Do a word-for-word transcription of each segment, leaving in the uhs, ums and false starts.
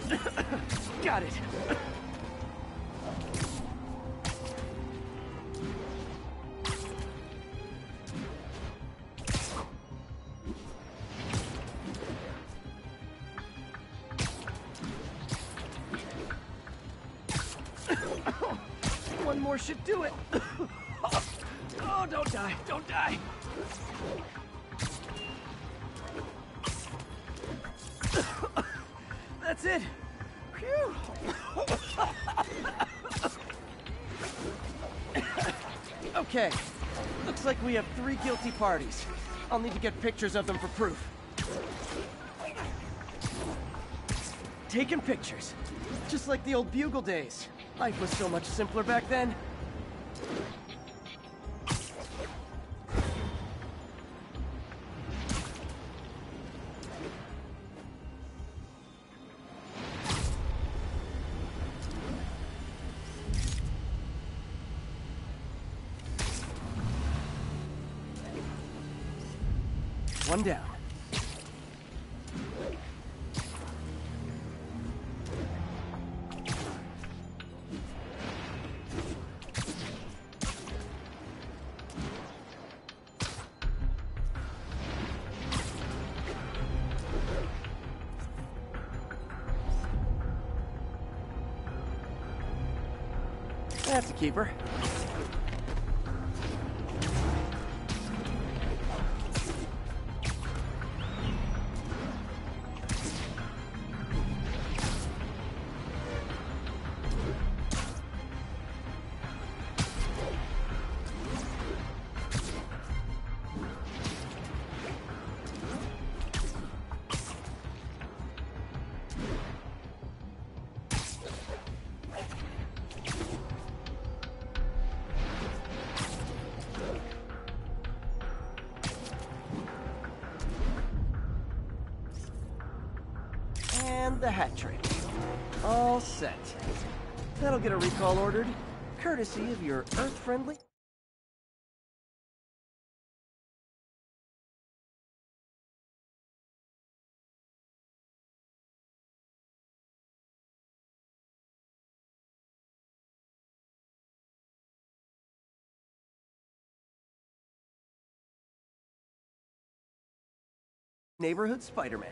Got it. One more should do it. Oh, don't die, don't die. That's it. Phew. Okay, looks like we have three guilty parties. I'll need to get pictures of them for proof. Taking pictures. Just like the old Bugle days. Life was so much simpler back then. One down. That's a keeper. And the hat trick. All set. That'll get a recall ordered, courtesy of your Earth-friendly... neighborhood Spider-Man.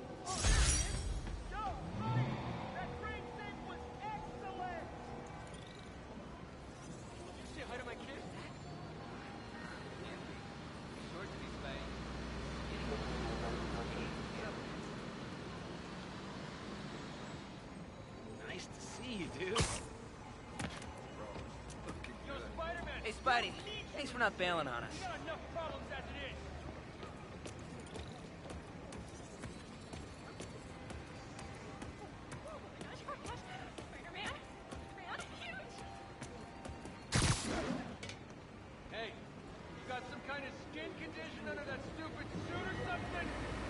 Nice to see you, dude. Yo, Spider-Man! Hey, Spidey. Thanks for not bailing on us. We got enough problems as it is. Hey, you got some kind of skin condition under that stupid suit or something?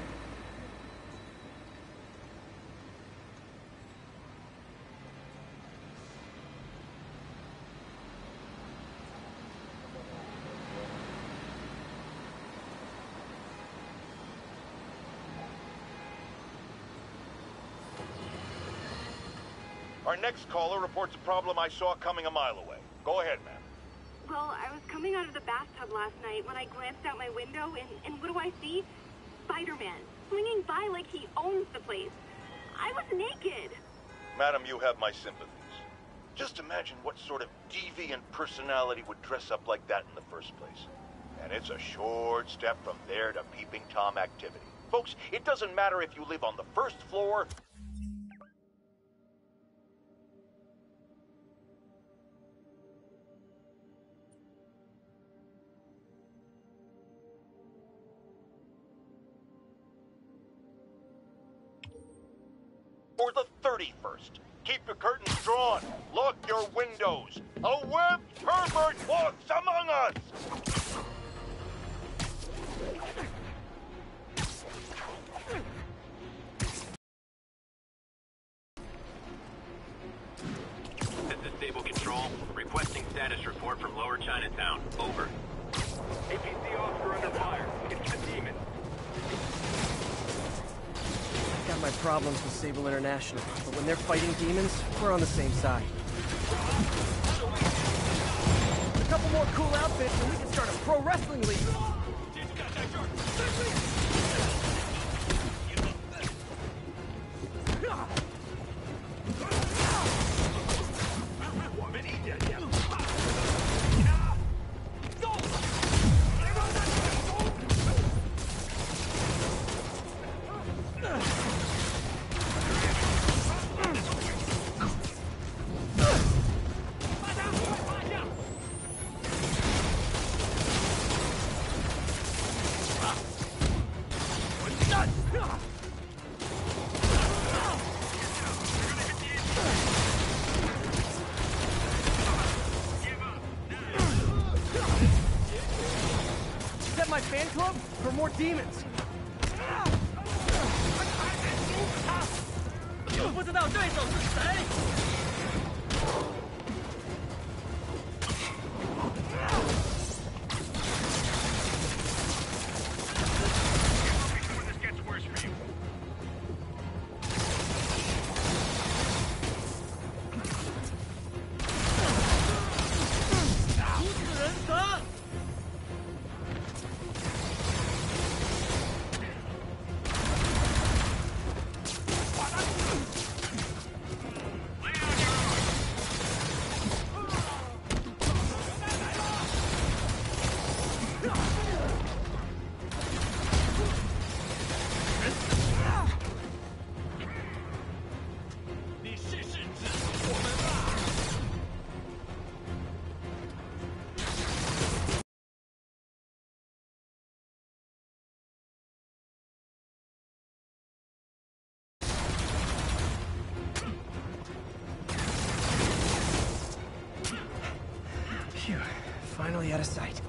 Our next caller reports a problem I saw coming a mile away. Go ahead, ma'am. Well, I was coming out of the bathtub last night when I glanced out my window, and, and what do I see? Spider-Man, swinging by like he owns the place. I was naked. Madam, you have my sympathies. Just imagine what sort of deviant personality would dress up like that in the first place. And it's a short step from there to peeping Tom activity. Folks, it doesn't matter if you live on the first floor... or the thirty-first. Keep your curtains drawn. Lock your windows. A webbed pervert walks among us! This is Stable Control. Requesting status report from Lower Chinatown. Over. A P C officer under fire. It's the demon. Got my problems with Sable International, but when they're fighting demons, we're on the same side. A couple more cool outfits and we can start a pro wrestling league! 不知道对手是谁。Phew, finally out of sight.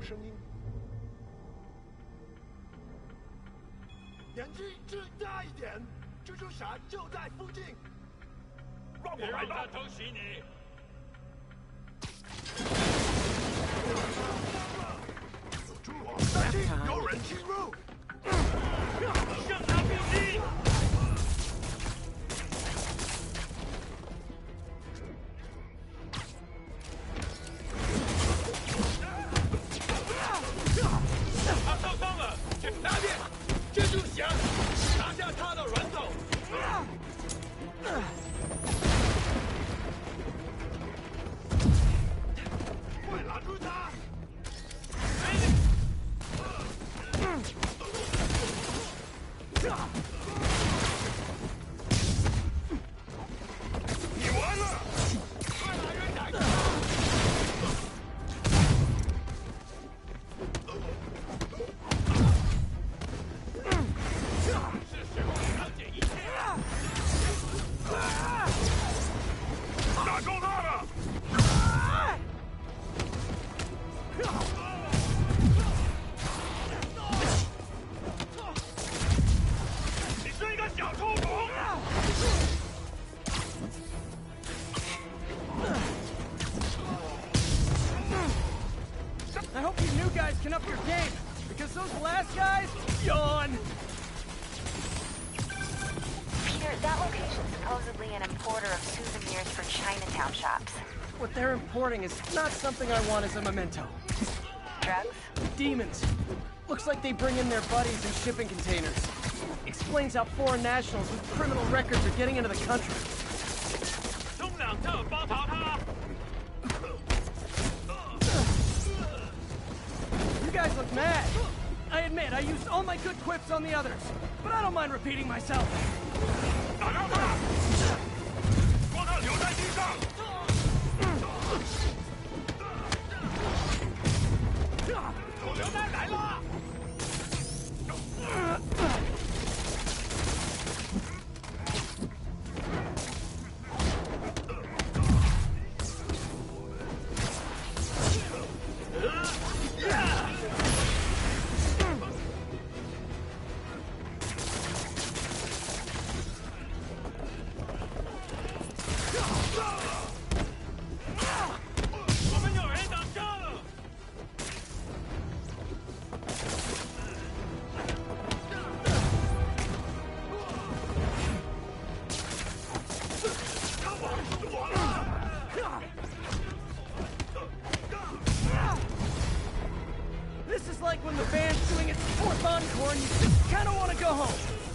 声音。眼睛睁大一点，蜘蛛侠就在附近。让我来吧！偷袭你！诸我担心有人侵入。向他逼近！他受伤了，请答辩。蜘蛛侠，拿下他的人头。快拦住他！你完了！快来人打！是时候了解一切。打中他了！你是一个小臭虫！ I hope you new guys can up your game, because those last guys, yawn! Peter, that location's supposedly an importer of souvenirs for Chinatown shops. What they're importing is not something I want as a memento. Drugs? Demons. Looks like they bring in their buddies in shipping containers. Explains how foreign nationals with criminal records are getting into the country. 冲两侧包抄他！ You guys look mad. I admit, I used all my good quips on the others, but I don't mind repeating myself. 打到他！让他留在地上！手榴弹来了！我们有人挡枪！他网住我了！ This is like when the band's doing its fourth encore and you just kind of want to go home.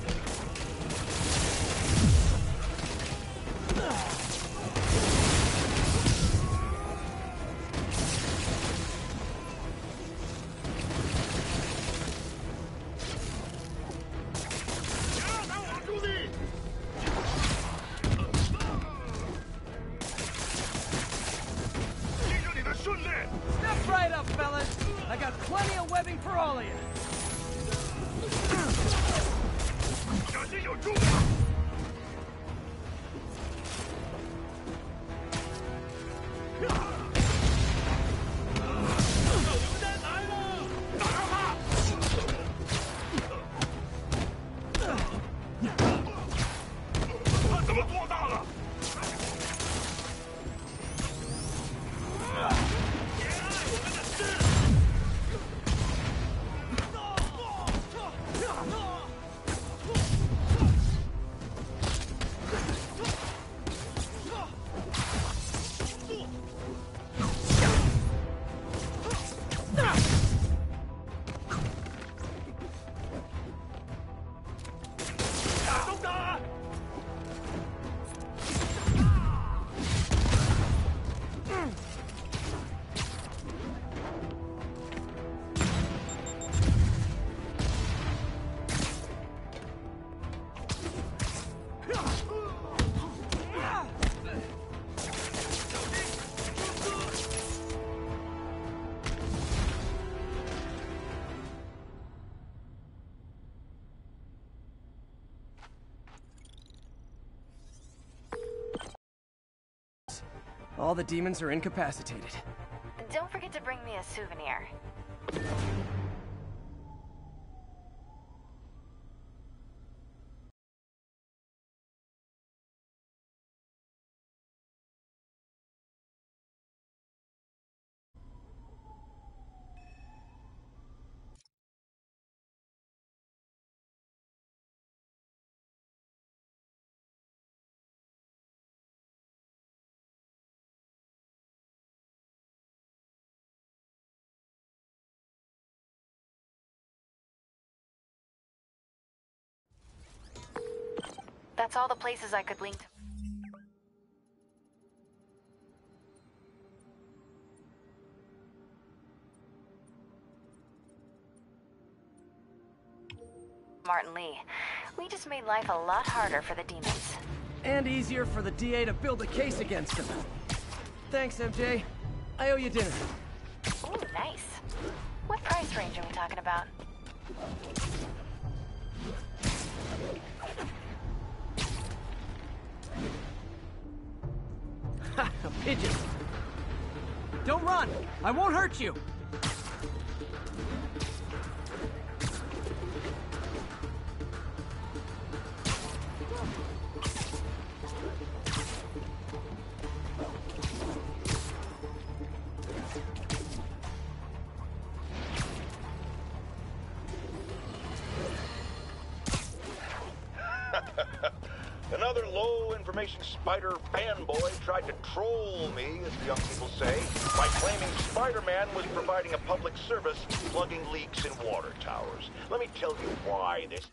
Step right up, fellas. I got plenty of webbing for all of you. 小心有蛀牙！手榴弹来了！打到他！他怎么做到了？ All the demons are incapacitated. Don't forget to bring me a souvenir. That's all the places I could link to. Martin Lee. We just made life a lot harder for the demons. And easier for the D A to build a case against him. Thanks, M J. I owe you dinner. Ooh, nice. What price range are we talking about? Ha! A pigeon! Don't run! I won't hurt you! Another low-information Spider fanboy tried to troll me, as the young people say, by claiming Spider-Man was providing a public service plugging leaks in water towers. Let me tell you why this...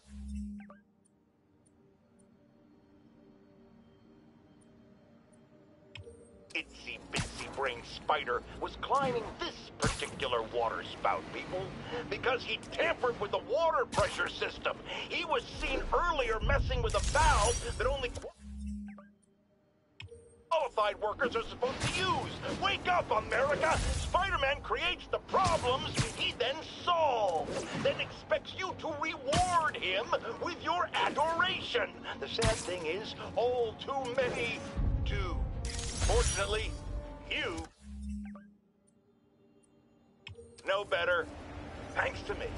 itsy-bitsy-brain spider was climbing this particular water spout, people, because he tampered with the water pressure system. He was seen earlier messing with a valve that only qualified workers are supposed to use. Wake up, America! Spider-Man creates the problems he then solves, then expects you to reward him with your adoration. The sad thing is, all too many do. Fortunately, you know better, thanks to me.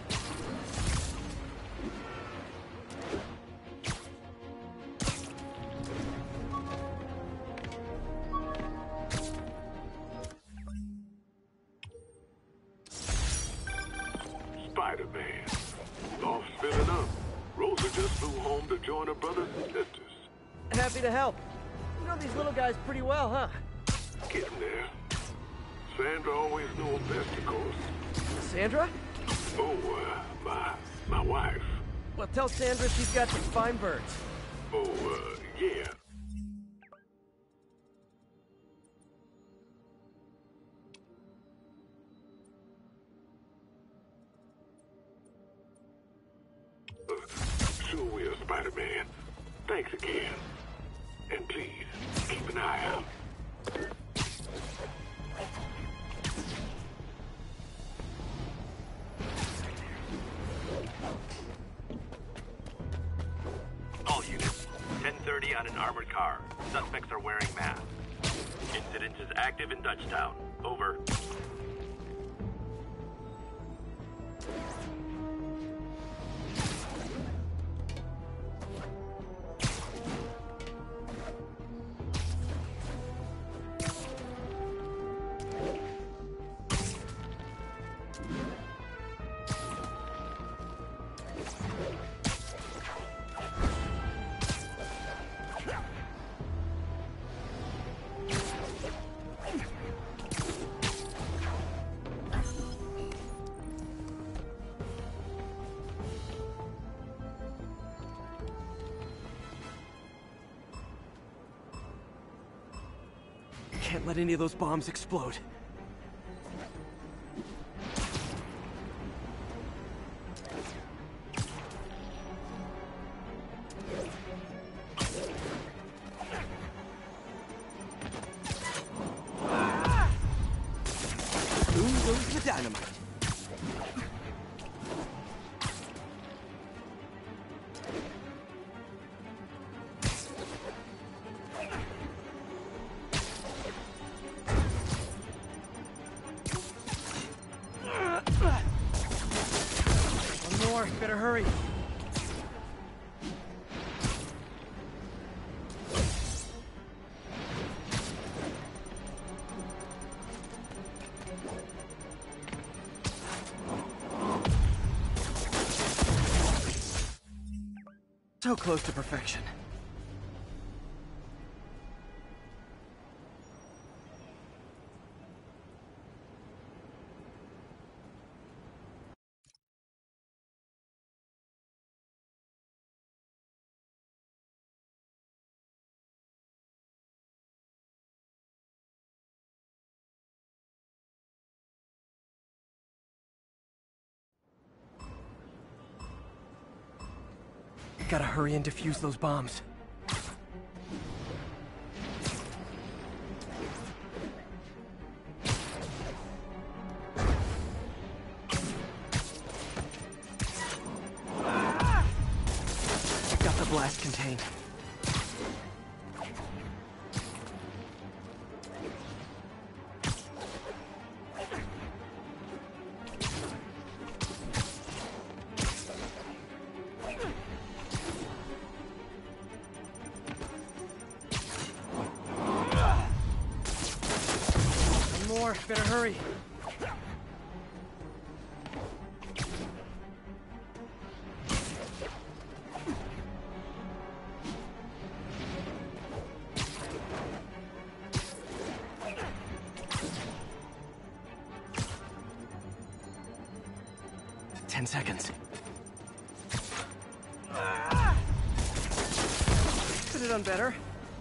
Spider-Man. Off filling up. Rosa just flew home to join her brothers and sisters. Happy to help. You know these little guys pretty well, huh? Getting there. Sandra always knew him best, of course. Sandra? Oh, uh, my, my wife. Well, tell Sandra she's got some fine birds. Oh, uh, yeah. Uh, sure will, Spider-Man. Thanks again. And please, keep an eye out. All units, ten thirty on an armored car. Suspects are wearing masks. Incident is active in Dutchtown. Over. Can't let any of those bombs explode. Boom goes the dynamite. better hurry. So close to perfection. Gotta hurry and defuse those bombs. Got the blast contained. Better hurry. Ten seconds. Could have done better.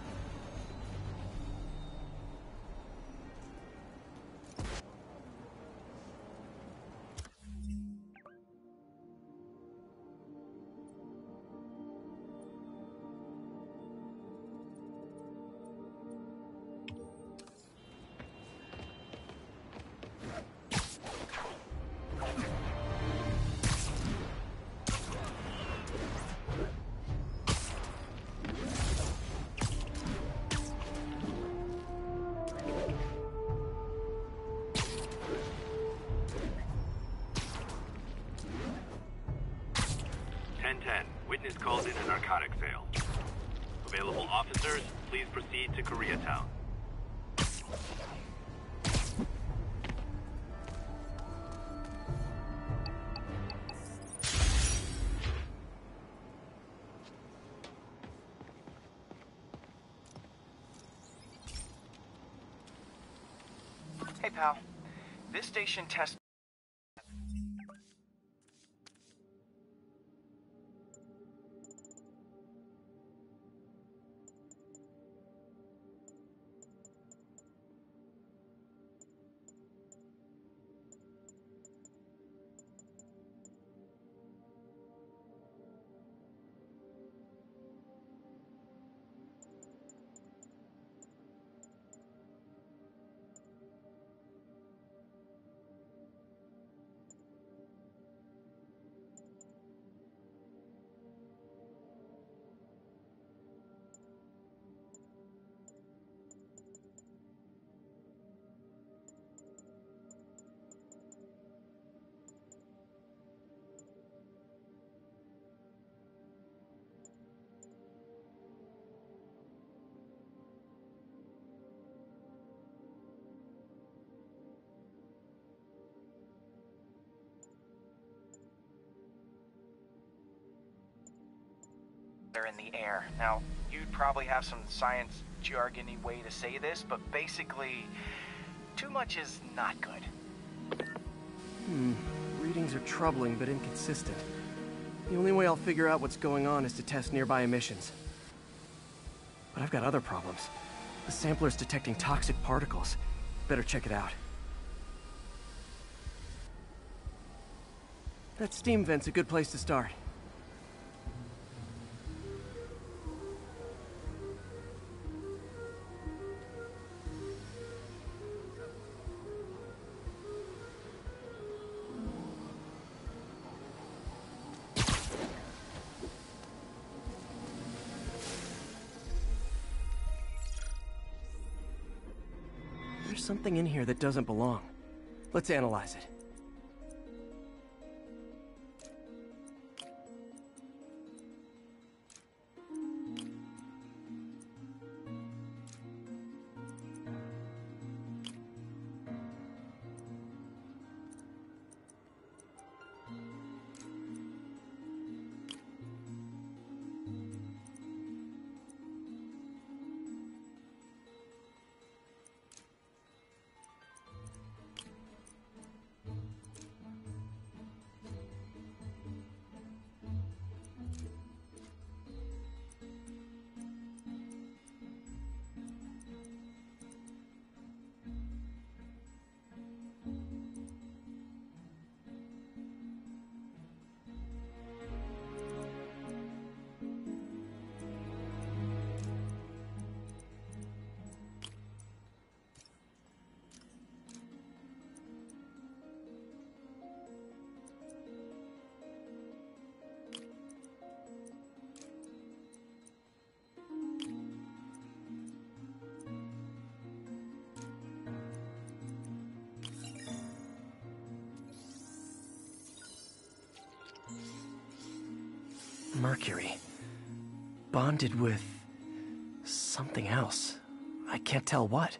ten ten, witness called in a narcotic sale. Available officers, please proceed to Koreatown. Hey, pal. This station tests... in the air. Now, you'd probably have some science jargony way to say this, but basically, too much is not good. Hmm. Readings are troubling but inconsistent. The only way I'll figure out what's going on is to test nearby emissions. But I've got other problems. The sampler's detecting toxic particles. Better check it out. That steam vent's a good place to start. There's something in here that doesn't belong. Let's analyze it. Mercury. Bonded with... something else. I can't tell what.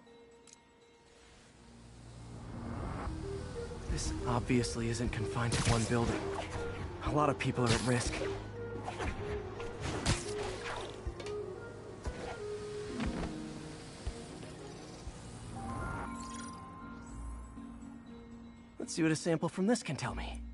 This obviously isn't confined to one building. A lot of people are at risk. Let's see what a sample from this can tell me.